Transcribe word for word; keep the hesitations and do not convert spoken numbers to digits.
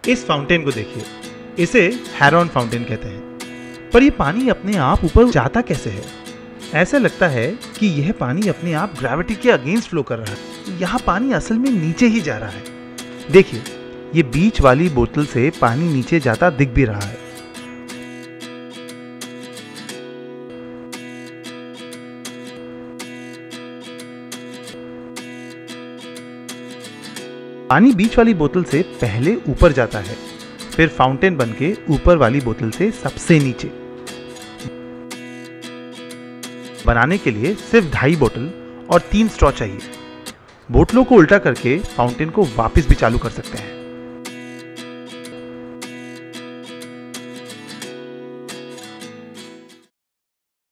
इस फाउंटेन को देखिए, इसे हेरॉन फाउंटेन कहते हैं। पर ये पानी अपने आप ऊपर जाता कैसे है? ऐसा लगता है कि यह पानी अपने आप ग्रेविटी के अगेंस्ट फ्लो कर रहा है। यहाँ पानी असल में नीचे ही जा रहा है। देखिए, ये बीच वाली बोतल से पानी नीचे जाता दिख भी रहा है। पानी बीच वाली बोतल से पहले ऊपर जाता है, फिर फाउंटेन बनके ऊपर वाली बोतल से सबसे नीचे। बनाने के लिए सिर्फ ढाई बोतल और तीन स्ट्रॉ चाहिए। बोतलों को उल्टा करके फाउंटेन को वापस भी चालू कर सकते हैं।